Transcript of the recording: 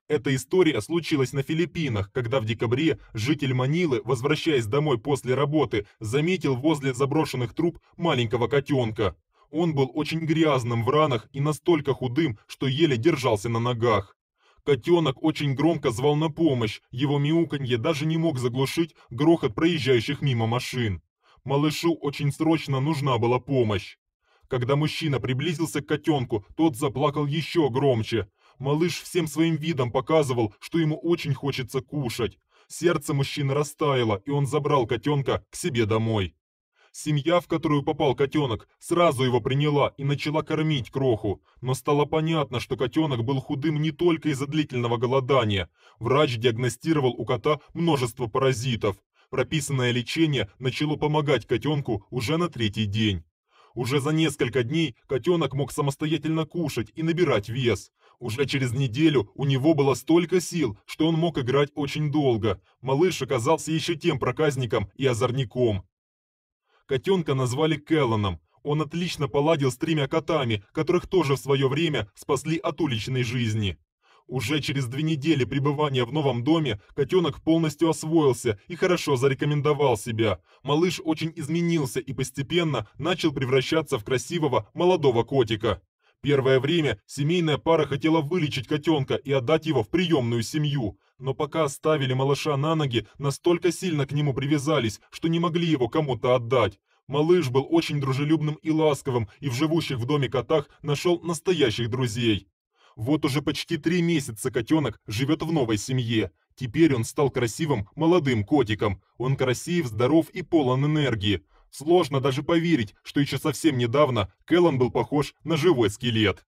Эта история случилась на Филиппинах, когда в декабре житель Манилы, возвращаясь домой после работы, заметил возле заброшенных труб маленького котенка. Он был очень грязным в ранах и настолько худым, что еле держался на ногах. Котенок очень громко звал на помощь, его мяуканье даже не мог заглушить грохот проезжающих мимо машин. Малышу очень срочно нужна была помощь. Когда мужчина приблизился к котенку, тот заплакал еще громче. Малыш всем своим видом показывал, что ему очень хочется кушать. Сердце мужчины растаяло, и он забрал котенка к себе домой. Семья, в которую попал котенок, сразу его приняла и начала кормить кроху. Но стало понятно, что котенок был худым не только из-за длительного голодания. Врач диагностировал у кота множество паразитов. Прописанное лечение начало помогать котенку уже на третий день. Уже за несколько дней котенок мог самостоятельно кушать и набирать вес. Уже через неделю у него было столько сил, что он мог играть очень долго. Малыш оказался еще тем проказником и озорником. Котенка назвали Келланом. Он отлично поладил с тремя котами, которых тоже в свое время спасли от уличной жизни. Уже через 2 недели пребывания в новом доме котенок полностью освоился и хорошо зарекомендовал себя. Малыш очень изменился и постепенно начал превращаться в красивого молодого котика. Первое время семейная пара хотела вылечить котенка и отдать его в приемную семью. Но пока оставили малыша на ноги, настолько сильно к нему привязались, что не могли его кому-то отдать. Малыш был очень дружелюбным и ласковым, и в живущих в доме котах нашел настоящих друзей. Вот уже почти 3 месяца котенок живет в новой семье. Теперь он стал красивым молодым котиком. Он красив, здоров и полон энергии. Сложно даже поверить, что еще совсем недавно Келлан был похож на живой скелет.